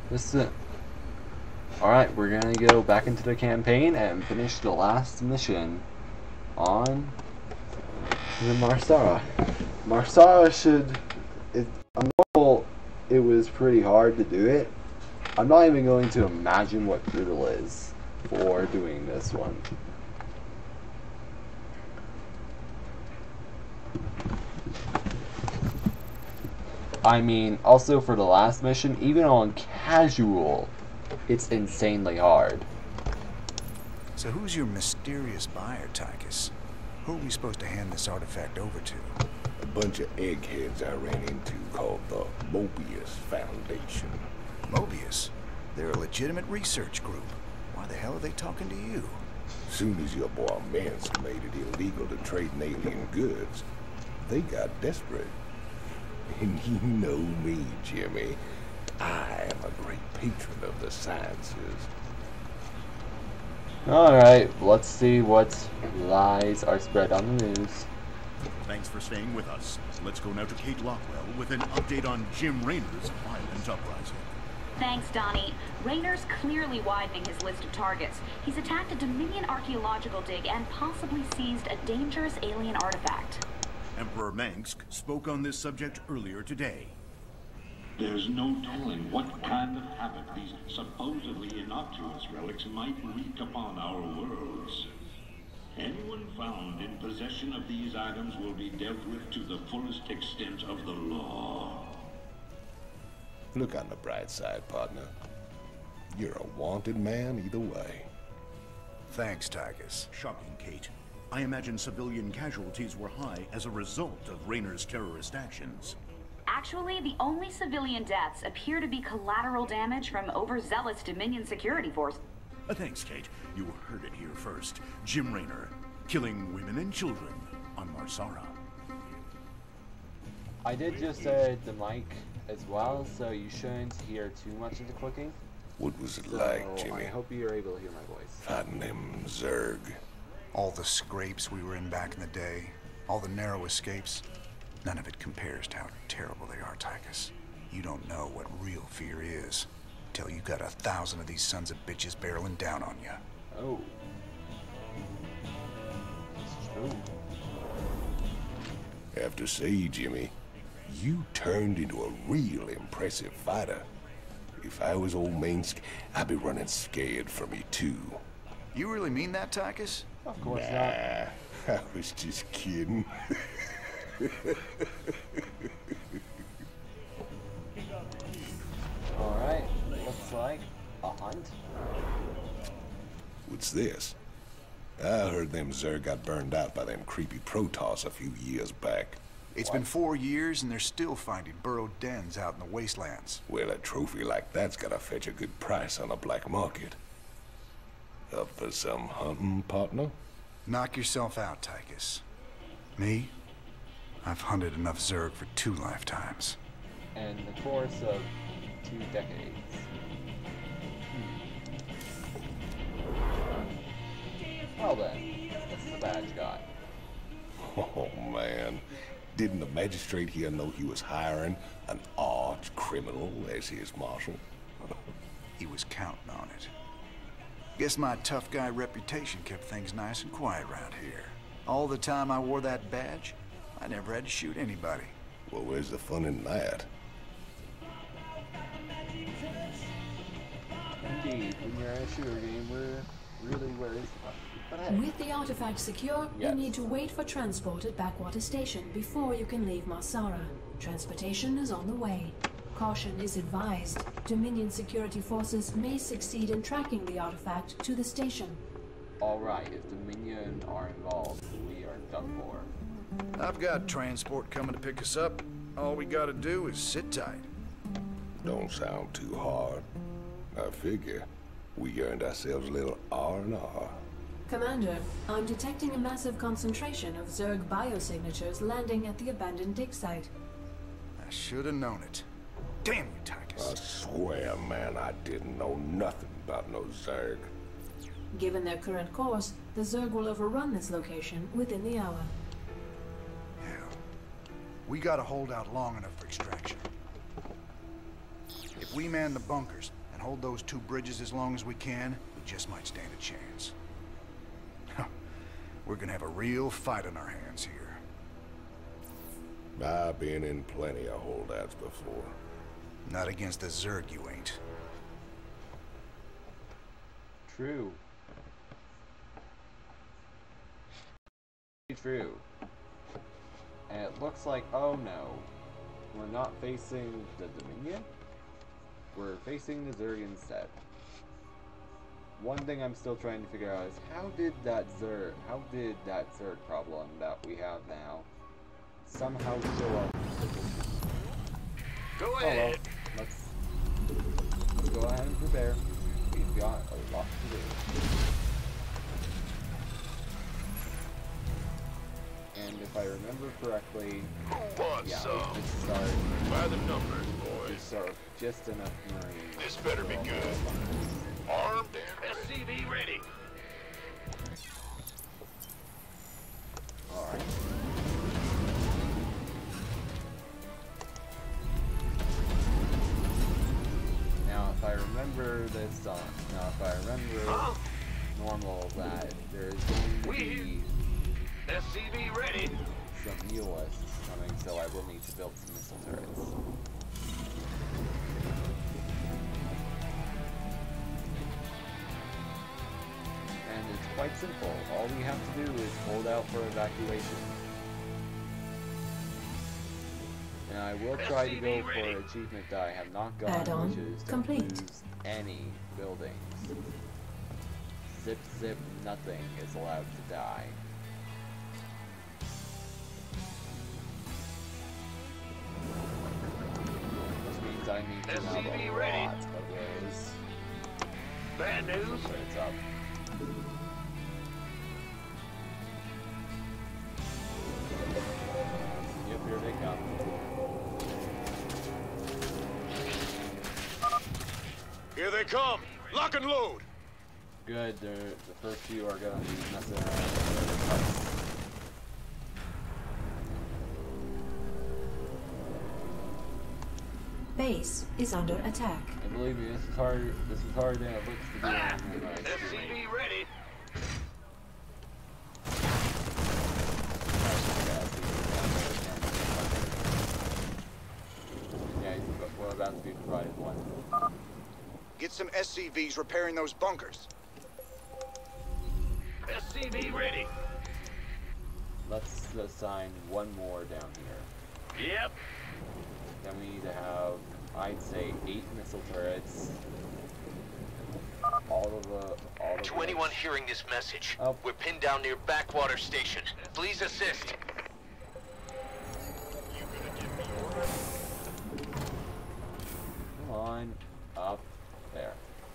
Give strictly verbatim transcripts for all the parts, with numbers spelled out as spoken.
Listen. Alright, we're gonna go back into the campaign and finish the last mission on the Marsara. Marsara should... It, I know it was pretty hard to do it. I'm not even going to imagine what brutal is for doing this one. I mean, also for the last mission, even on casual, it's insanely hard. So who's your mysterious buyer, Tychus? Who are we supposed to hand this artifact over to? A bunch of eggheads I ran into called the Mobius Foundation. Mobius? They're a legitimate research group. Why the hell are they talking to you? Soon as your boy Mansk made it illegal to trade in alien goods, they got desperate. And you know me, Jimmy. I am a great patron of the sciences. Alright, let's see what lies are spread on the news. Thanks for staying with us. Let's go now to Kate Lockwell with an update on Jim Raynor's violent uprising. Thanks, Donnie. Raynor's clearly widening his list of targets. He's attacked a Dominion archaeological dig and possibly seized a dangerous alien artifact. Emperor Mengsk spoke on this subject earlier today. There's no telling what kind of havoc these supposedly innocuous relics might wreak upon our worlds. Anyone found in possession of these items will be dealt with to the fullest extent of the law. Look on the bright side, partner. You're a wanted man either way. Thanks, Tychus. Shocking, Kate. I imagine civilian casualties were high as a result of Raynor's terrorist actions. Actually, the only civilian deaths appear to be collateral damage from overzealous Dominion security force. Uh, thanks, Kate. You heard it here first. Jim Raynor, killing women and children on Marsara. I did just say the mic as well, so you shouldn't hear too much of the clicking. What was it So like, Jimmy? I hope you're able to hear my voice. Fighting them Zerg. All the scrapes we were in back in the day, all the narrow escapes, none of it compares to how terrible they are, Tychus. You don't know what real fear is till you got a thousand of these sons of bitches barreling down on you. Oh. It's true. Have to say, Jimmy, you turned into a real impressive fighter. If I was old Minsk, I'd be running scared for me too. You really mean that, Tychus? Of course Nah, not. I was just kidding. Alright, looks like a hunt. What's this? I heard them Zerg got burned out by them creepy Protoss a few years back. It's been four years and they're still finding burrowed dens out in the wastelands. Well, a trophy like that's gotta fetch a good price on the black market. Up for some hunting, partner? Knock yourself out, Tychus. Me? I've hunted enough Zerg for two lifetimes. In the course of two decades. Hmm. Well then, what's the badge got? Oh, man. Didn't the magistrate here know he was hiring an arch criminal as his marshal? He was counting on it. Guess my tough guy reputation kept things nice and quiet around here. All the time I wore that badge, I never had to shoot anybody. Well, where's the fun in that? Indeed, when you're in a shooter game, we're really where is the fun? But hey, With the artifact secure, Yes. you need to wait for transport at Backwater Station before you can leave Marsara. Transportation is on the way. Caution is advised. Dominion security forces may succeed in tracking the artifact to the station. alright, if the Minion are involved, we are done for. I've got transport coming to pick us up. All we gotta do is sit tight. Don't sound too hard. I figure we earned ourselves a little R and R. Commander, I'm detecting a massive concentration of Zerg biosignatures landing at the abandoned dig site. I should have known it. Damn you, Tychus. I swear, man, I didn't know nothing about no Zerg. Given their current course, the Zerg will overrun this location within the hour. Hell, we gotta hold out long enough for extraction. If If we man the bunkers and hold those two bridges as long as we can, we just might stand a chance. We're gonna have a real fight on our hands here. I've been in plenty of holdouts before. Not against the Zerg, you ain't. True. True. And it looks like, oh no, we're not facing the Dominion? We're facing the Zerg instead. One thing I'm still trying to figure out is how did that Zerg, how did that Zerg problem that we have now somehow show up? Go Oh ahead. well, let's, let's go ahead and prepare. We've got a lot to do. And if I remember correctly, Who wants yeah, some? we just start, By the numbers, we boys. start with just enough Marines. This better be for all good. the bunkers. Armed and S C V ready. Alright. Now, if I remember this song, now if I remember Huh? normal, that there is going to We be S C V ready. some Neolists coming, so I will need to build some missile turrets. And it's quite simple. All we have to do is hold out for evacuation. And I will try to go for an achievement that I have not gotten, Add-on which is to complete. lose any buildings. Zip zip nothing is allowed to die. Which means I need to have S C V a ready. lot of those. Bad news. Turrets up. Yep, here they come. Here they come. Lock and load. Good, they're, the first few are going to be messing around. Base is under attack. And believe me, this is hard. This is harder than it looks to do. Ah, on the S C screen. V ready. Yeah, we're about to be provided one. Get some S C Vs repairing those bunkers. S C V ready. Let's assign one more down here. Yep. Then we need to have, I'd say, eight missile turrets. All of the, all of To anyone which- hearing this message, Oh. we're pinned down near Backwater Station. Please assist. Come on, up there.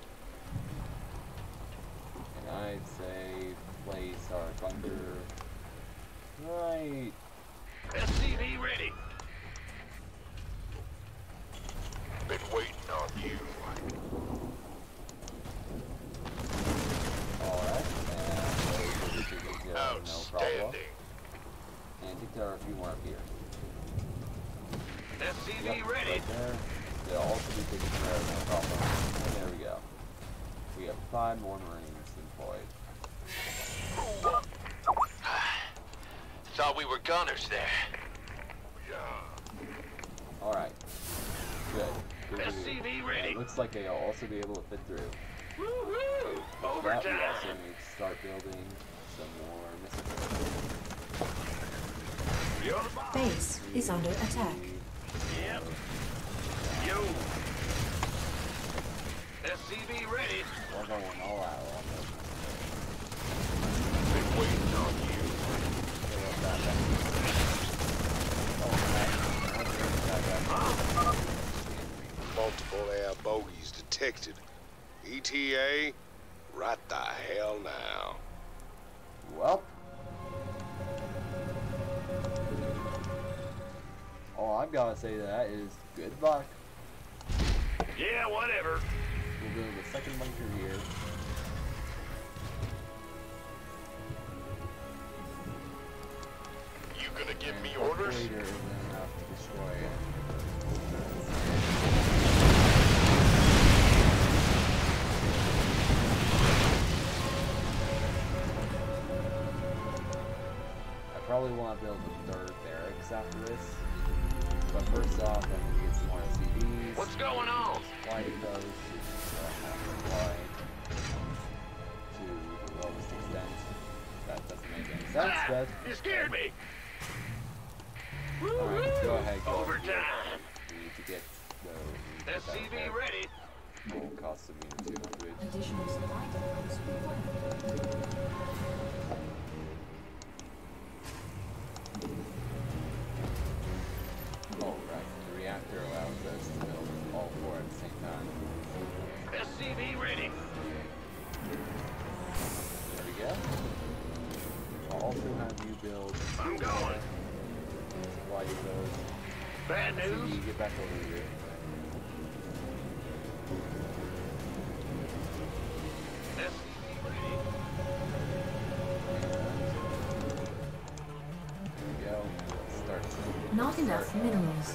And I'd say place our bunker right. S C V ready. Been waiting on you. Alright, and those are good to go, no problem. Outstanding. And I think there are a few more up here. S C V Yep, ready. right there. They'll also be taken care of, no problem. And there we go. We have five more Marines employed. Thought we were gunners there. Alright. Good. Good, S good, C good. V ready. It looks like they'll also be able to fit through. Woo-hoo! That we Overtime. also need to start building some more missile turrets. Base is under attack. Yep. Yo. S C V ready. We're going all out on this. Been waiting on you. Fill up that back. Oh, nice. That back. Multiple air bogeys detected. E T A, right the hell now. Well. All I've got to say to that is good luck. Yeah, whatever. We'll build a second bunker here. You gonna give me And orders? hopefully there isn't enough to destroy it. probably want to build a third barracks after this. But first off, I'm going to get some more S C Vs. What's going on? Supply depots to uh, have supply to the lowest extent. That doesn't make any sense, Ah, but... you scared me. Alright, go ahead, go Overtime. We need to get the... S C V ready. Full cost of unit two hundred. Additional supply depots required. Oh, right. The reactor allows us to build all four at the same time. S C V ready. There we go. I'll also have you build... I'm going. Supply depots. Bad S C V, news. get back over here. S C V ready. There we go. Let's start. Not enough minerals.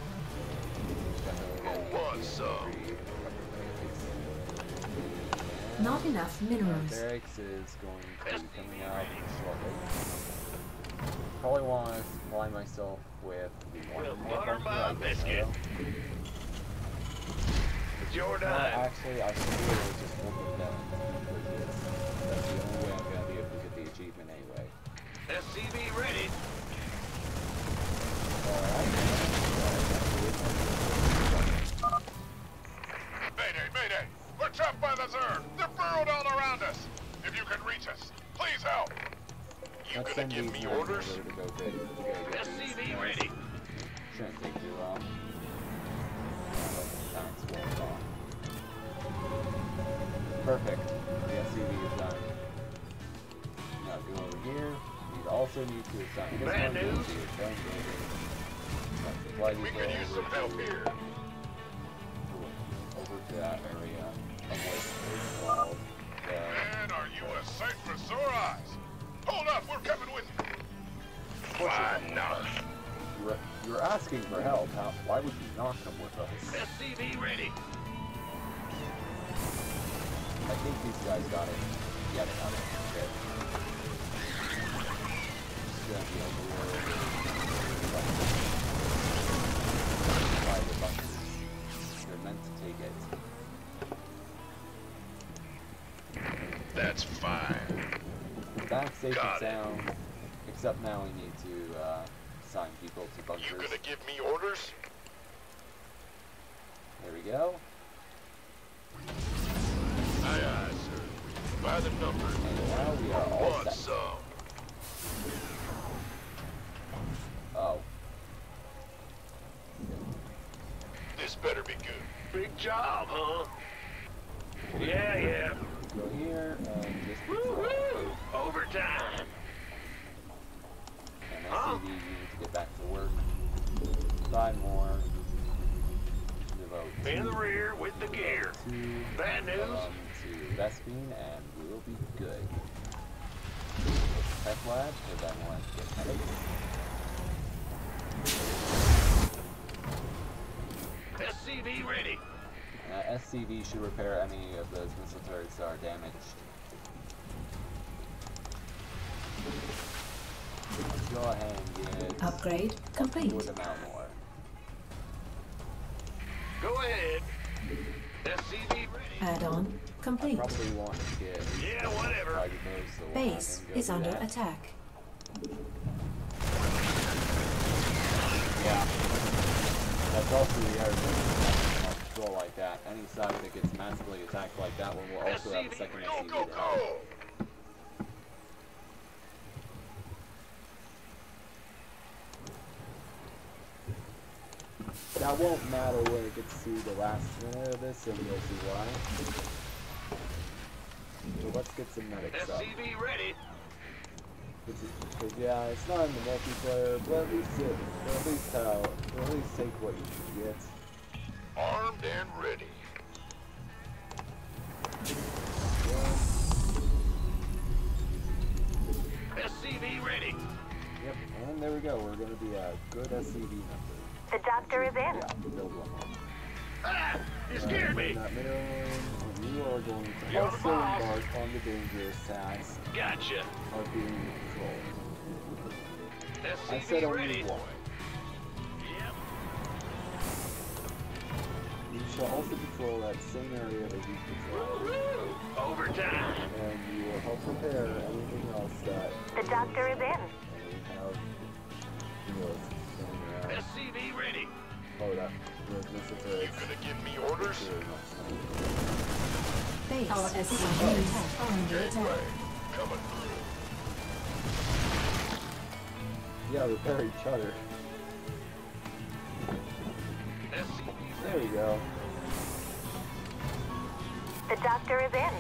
Who wants some? Not enough minerals. Barracks is going to be coming out shortly. Probably want to supply myself with the one Well, more butter bunker, my I guess biscuit. so. It's your Well, dime. actually, I should be able to just open them with this. That's the only way I'm going to be able to get the achievement anyway. S C V ready. Mayday, mayday! We're trapped by the Zerg! They're burrowed all around us! If you can reach us, please help! You Let's gonna send give these me men orders? over to go big. To go get S C these V guys. ready. Shouldn't take too long. Thanks, well done. Perfect. The S C V is done. Now go over here. We also need to assign this Bad one to news. the assign building. Let's supply We these could use over some help to- here. Over to that area of what is called the... Man, are you a sight for sore eyes? Hold up, we're coming with you. Fine, not. You're, you're asking for help. How, why would you not come with us? S C V ready. I think these guys got it. Yeah, they got it. Okay. It's gonna be a little... By the bunkers. They're meant to take it. That's fine. Back safe and Got it. sound. Except now we need to uh, assign people to bunkers. You gonna give me orders? There we go. Aye, aye, sir. By the number. And now we are all Want set. some? Oh. This better be good. Big job, huh? Yeah, yeah. Go here and just Woo-hoo! Overtime. and Huh? S C V, you need to get back to work. Five more. Devote In the two, rear with the gear. two, Bad news? um, to Vespine, and we'll be good. Tech lab, because I want to get medics. S C V ready. Uh, S C V should repair any of those missile turrets that are damaged. Let's go ahead and get Upgrade complete. a good amount more. Go ahead. S C V ready. Add-on complete. Probably want to get Yeah, whatever. Probably most, so we'll have Base him go is do under that. attack. Yeah. That's also the other thing. I'll control like that. Any side that gets massively attacked like that one will also have a second S C V. Go, go, to help. go. That won't matter when it gets to the last minute of this, and you'll see why. So let's get some medics S up. C V ready. Because yeah, it's not in the multiplayer, but at least it, but at least how, at least take what you can get. Armed and ready. S C V ready. Yep, and there we go. We're going to be a good S C V number. The doctor is in. Yeah, build one more. Ah! You scared me. In that middle lane, you are going to You're the also boss. embark on the dangerous task Gotcha. of being in control. I said only one. Yep. You shall also patrol that same area that you patrol. Woo-hoo! Overtime. And you will help repair anything else that... The doctor is in. And we have... You know, standing around. S C V ready. Oh, that... There's necessary... You gonna give me orders? Base. Our S C V Oh. tech under attack. Gateway, coming through. Yeah, repair each other. S C V There we go. The doctor is in.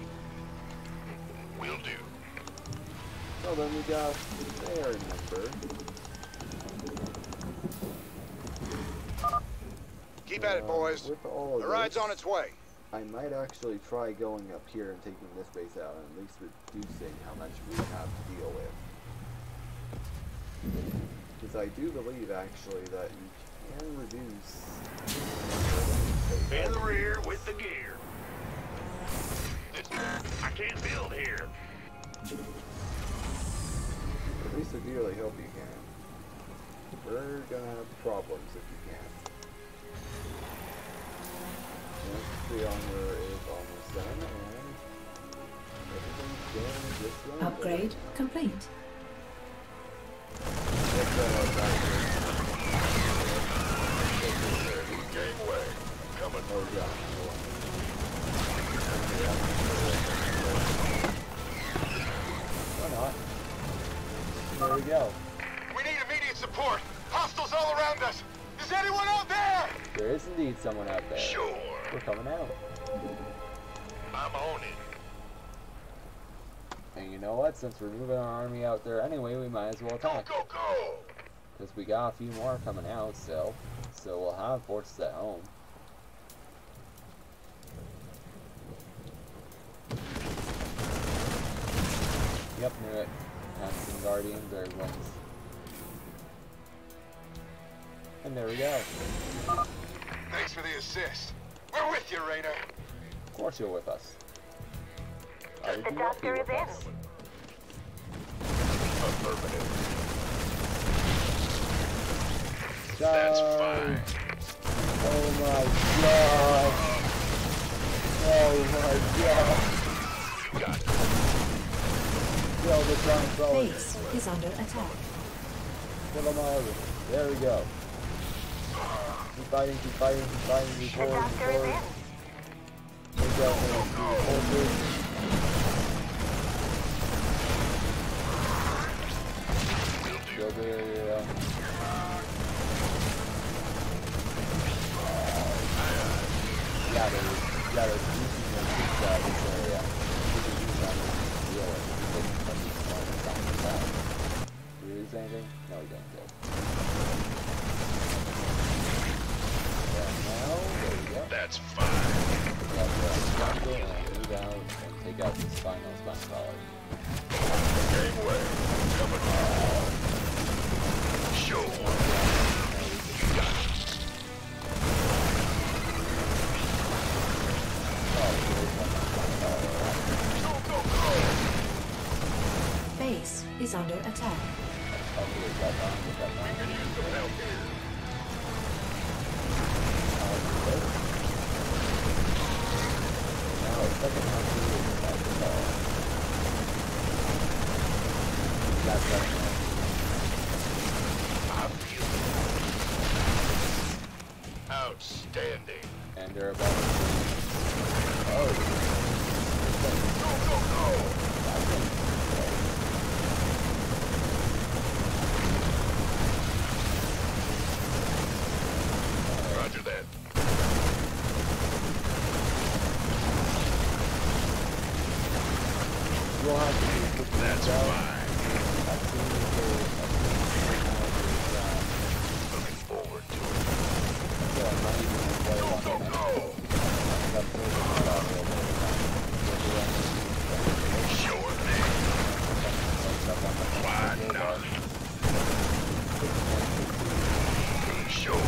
Will do. So then we got their number. Keep at it, boys. With all of The ride's this, on its way. I might actually try going up here and taking this base out, and at least reducing how much we have to deal with. Because I do believe, actually, that you can reduce... in the rear with the gear. This, I can't build here. At least I really hope you can. We're gonna have problems if you can't. The armor is almost done, and everything's going just right. Upgrade complete. Gateway, coming Oh, through. yeah. Why not? There we go. We need immediate support. Hostiles all around us. Is anyone out there? There is indeed someone out there. Sure. We're coming out. I'm on it. And you know what? Since we're moving our army out there anyway, we might as well Go, attack. go, go. Because we got a few more coming out still. So we'll have forces at home. Yep, knew it. Hanson Guardians are ones. And there we go. Thanks for the assist. We're with you, Rainer. Of course you're with us. Why would The you not be doctor with is in. us? Affirmative. That's fine. Oh my god. Oh my god. You got it. Yo, the giant throwers. Base is under attack. Kill them all. There we go. Keep fighting, keep fighting, keep fighting, keep The forward, keep doctor is forward. in. Take out the soldiers. Go there. Yeah, they're, yeah, they're using their troops out of this area. Did we lose anything? No, we didn't. Good. Yeah, now, there we go. That's fine. Got the scoundrel and move out and take out this final spine crawler. Gateway, coming through. Sure. You got it. Go, go, go. Base is under attack. Hopefully we got that, we got We that. can use some help here. Now, it's second half of the year, that's the ball. That's right. I feel it. Outstanding. And they're about to... Oh. Go, go, go. Roger that. We'll have to do quick That's out. fine. I've seen the Looking forward to it. so I'm not even gonna play Go, one go, minute. go. That's what it's about, really. Sure thing. Why not? Sure.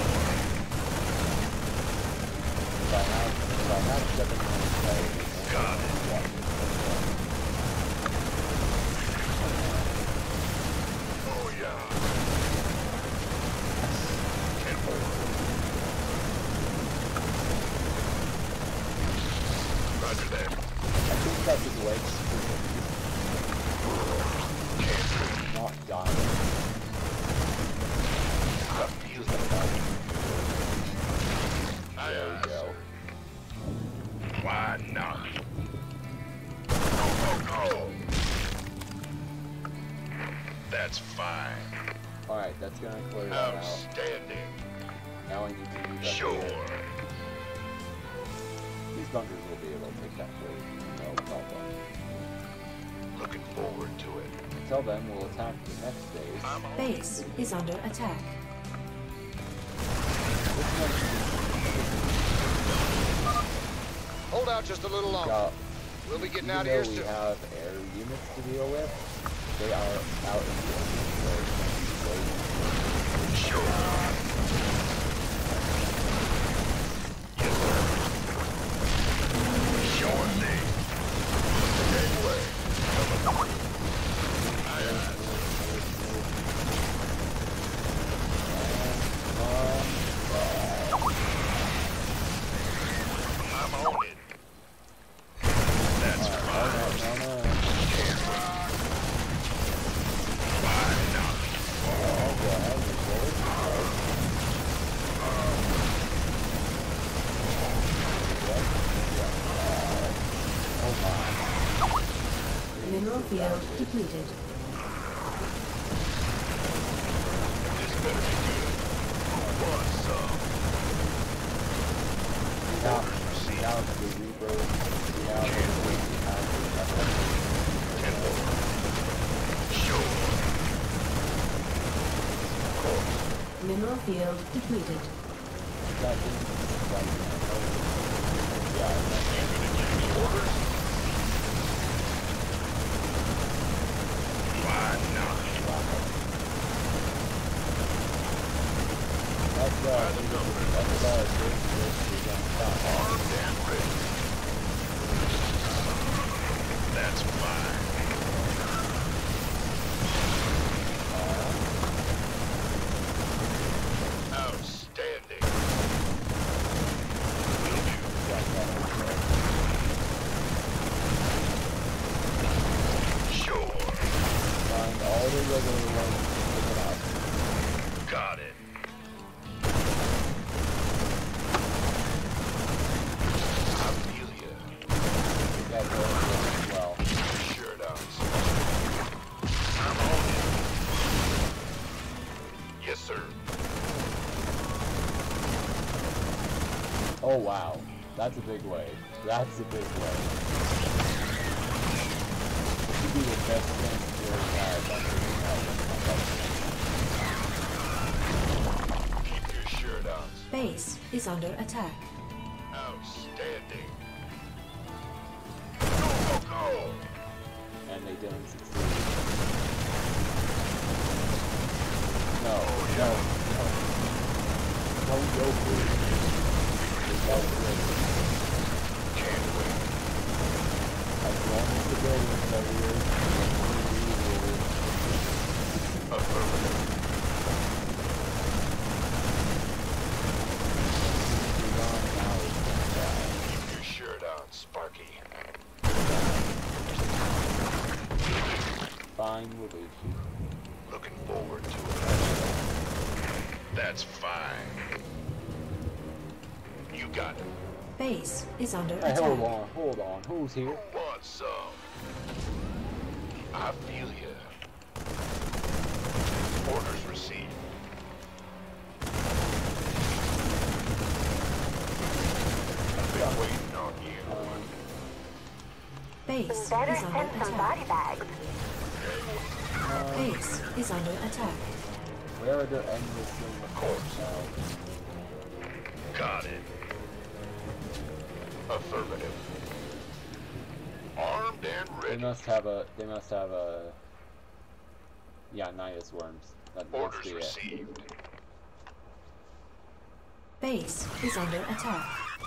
If I have, if I have seven minutes, I Got it. Oh, yeah. Roger that. I think that's his legs. Not dying. Just like that. There we go. Why not? Go, go, go! That's fine. Alright, that's gonna clear that out. Outstanding. Now I need to move that Sure. here. These bunkers will be able to take that weight. No problem. Looking forward to it. Until then, we'll attack the next base. Base is under attack. Hold out just a little longer. Got, We'll be getting even out of here though we soon. have air units to deal with, they are out in the open, so it's going to be waiting. Sure. Sure thing. Anyway. I'm on it. That's fine. Why not? Mineral field depleted. This better be good. Want some? Now, now the Reaper, now the Tempo. Sure. Of course. Mineral field depleted. that is right now. Yeah, Orders? Why not? That's uh, that's uh, Armed and ready. That's fine. Outstanding. Will do. Sure. Find all the regular ones and pick it up. Got it. I feel ya. You guys are as well. Sure does. I'm on it. Yes, sir. Oh wow, that's a big wave. That's a big wave. This would be the best thing to do. Keep your shirt on. Base is under attack. Outstanding. Go, go, go! And they didn't succeed. No, no, no. No, go please. No, please. Can't wait. As long as the buildings are here, Affirmative. Keep your shirt on, Sparky. fine will do. Looking forward to it. That's fine. You got it. Base is under Hey, attack. hold on, hold on. Who's here? Who wants some? I feel ya. Orders received. I've been waiting on you. Base Better is under send some attack. body bags. Base is under attack. Where are the endless in the course now? Got it. Affirmative. Armed and They ready. must have a. They must have a. Yeah, Nidus worms. That must Orders be it. received. Base is under attack.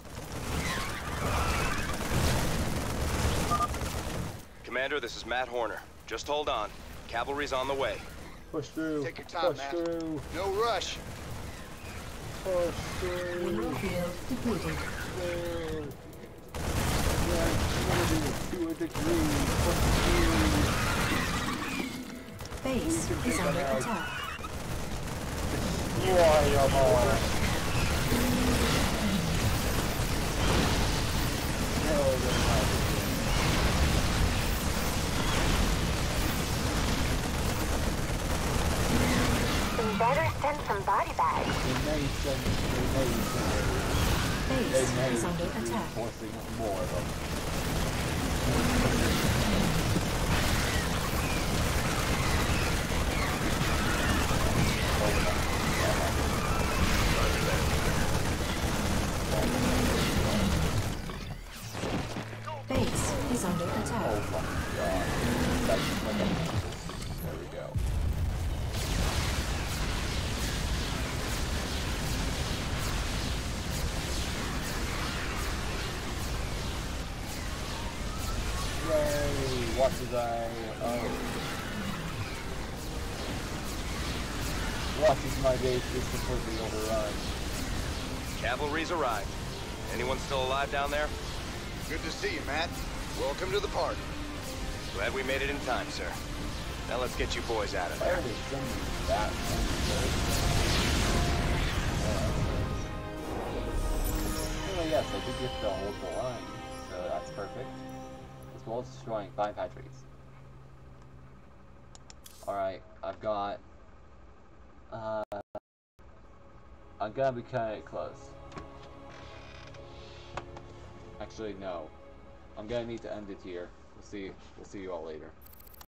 Commander, this is Matt Horner. Just hold on. Cavalry's on the way. Push through. Take your time, Push Matt. through. No rush. Push through. Mineral field depleted. Through. Yeah. victory! Base is under attack. Destroy them all! Kill them all. We better send some body bags. They may send, they may send, Base they may is under be attack. forcing more of them. Base is under attack. Oh my god. That's like a... There we go. Yay! What did I... Oh. What is my base is completely overrun? Cavalry's arrived. Anyone still alive down there? Good to see you, Matt. Welcome to the party. Glad we made it in time, sir. Now let's get you boys out of Where there. did somebody that Oh yes, I did get the whole full line, so that's perfect. As well as destroying five hatcheries. Alright, I've got... Uh, I'm gonna be cutting it close. Actually, no. I'm gonna need to end it here. We'll see. We'll see you all later.